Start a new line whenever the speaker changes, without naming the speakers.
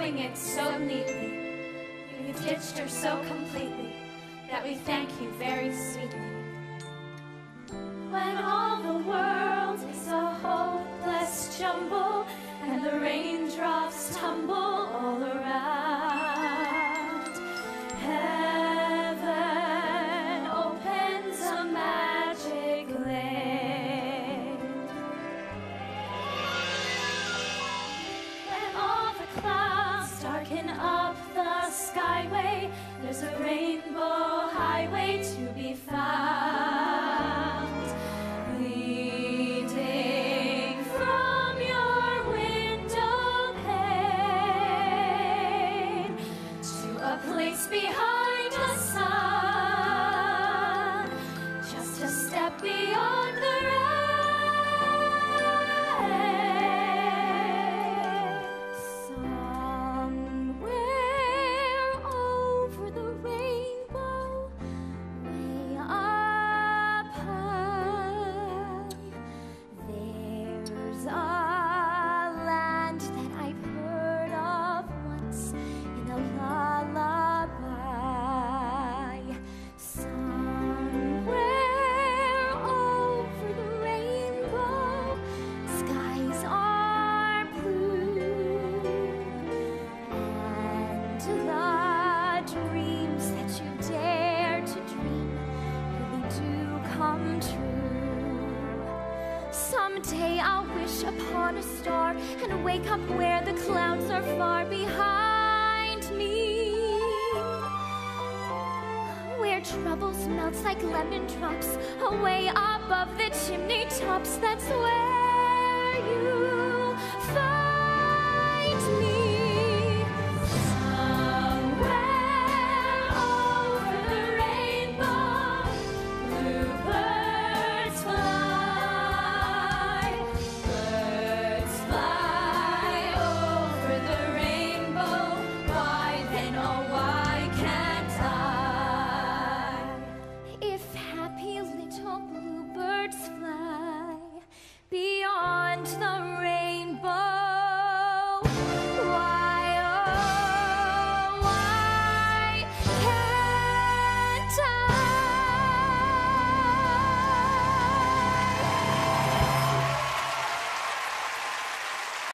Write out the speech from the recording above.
doing it so neatly. You've ditched her so completely that we thank you very sweetly. When all the world is a hopeless jumble and the raindrops tumble all around, heaven opens a magic land. When all the clouds darken up the skyway, there's a rainbow highway to be found, leading from your window pane to a place behind the sun, just a step beyond the rain. Somewhere over the rainbow, way up high, there's a land that I've heard of once in a lullaby. Somewhere over the rainbow, skies are blue, and the dreams that you dare to dream really do come true. Someday I'll wish upon a star and wake up where the clouds are far behind me, where troubles melt like lemon drops away above the chimney tops. That's where you